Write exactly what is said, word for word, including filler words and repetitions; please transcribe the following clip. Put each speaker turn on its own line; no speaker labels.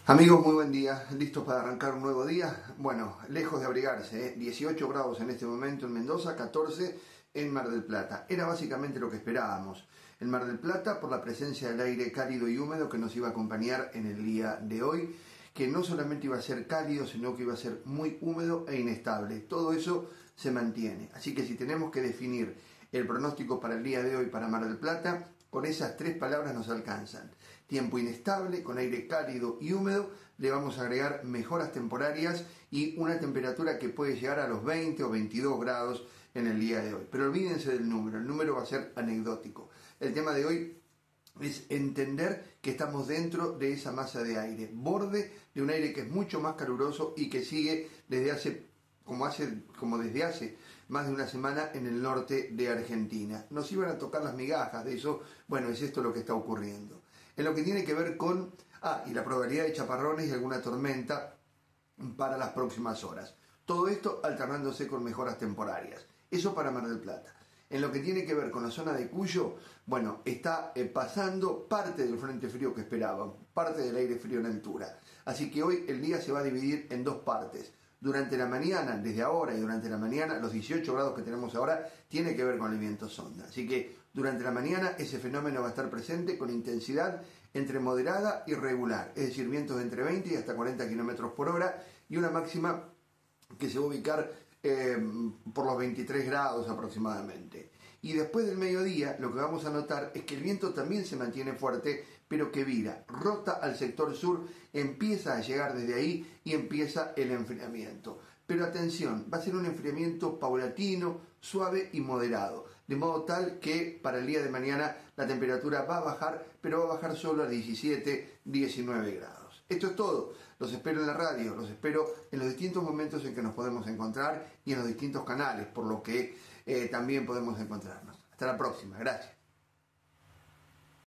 Amigos, muy buen día. ¿Listos para arrancar un nuevo día? Bueno, lejos de abrigarse, ¿eh? dieciocho grados en este momento en Mendoza, catorce en Mar del Plata. Era básicamente lo que esperábamos. En Mar del Plata, por la presencia del aire cálido y húmedo que nos iba a acompañar en el día de hoy, que no solamente iba a ser cálido, sino que iba a ser muy húmedo e inestable. Todo eso se mantiene. Así que si tenemos que definir el pronóstico para el día de hoy para Mar del Plata, con esas tres palabras nos alcanzan. Tiempo inestable, con aire cálido y húmedo, le vamos a agregar mejoras temporarias y una temperatura que puede llegar a los veinte o veintidós grados en el día de hoy. Pero olvídense del número, el número va a ser anecdótico. El tema de hoy es entender que estamos dentro de esa masa de aire, borde de un aire que es mucho más caluroso y que sigue desde hace, como, hace, como desde hace más de una semana en el norte de Argentina. Nos iban a tocar las migajas de eso, bueno, es esto lo que está ocurriendo. En lo que tiene que ver con, ah, y la probabilidad de chaparrones y alguna tormenta para las próximas horas. Todo esto alternándose con mejoras temporarias. Eso para Mar del Plata. En lo que tiene que ver con la zona de Cuyo, bueno, está eh, pasando parte del frente frío que esperaban, parte del aire frío en altura. Así que hoy el día se va a dividir en dos partes. Durante la mañana, desde ahora y durante la mañana, los dieciocho grados que tenemos ahora, tiene que ver con el viento sonda. Así que durante la mañana ese fenómeno va a estar presente con intensidad entre moderada y regular. Es decir, vientos de entre veinte y hasta cuarenta kilómetros por hora y una máxima que se va a ubicar eh, por los veintitrés grados aproximadamente. Y después del mediodía lo que vamos a notar es que el viento también se mantiene fuerte, pero que vira, rota al sector sur, empieza a llegar desde ahí y empieza el enfriamiento. Pero atención, va a ser un enfriamiento paulatino, suave y moderado, de modo tal que para el día de mañana la temperatura va a bajar, pero va a bajar solo a diecisiete, diecinueve grados. Esto es todo. Los espero en la radio, los espero en los distintos momentos en que nos podemos encontrar y en los distintos canales, por lo que eh, también podemos encontrarnos. Hasta la próxima. Gracias.